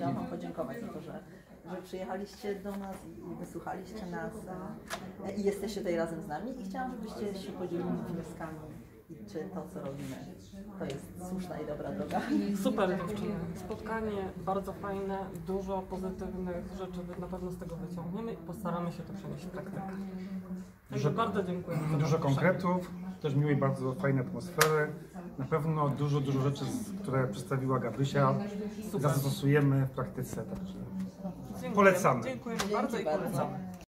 chciałam Wam podziękować za to, że przyjechaliście do nas i wysłuchaliście nas i jesteście tutaj razem z nami i chciałam, żebyście się podzielili wnioskami i czy to, co robimy, to jest słuszna i dobra droga. Super dziewczyny, spotkanie bardzo fajne, dużo pozytywnych rzeczy na pewno z tego wyciągniemy i postaramy się to przenieść w praktykę. Także bardzo dziękuję. Dużo konkretów, też miłej, bardzo fajnej atmosfery. Na pewno dużo rzeczy, które przedstawiła Gabrysia, zastosujemy w praktyce. Także polecamy. Dziękujemy bardzo i polecamy.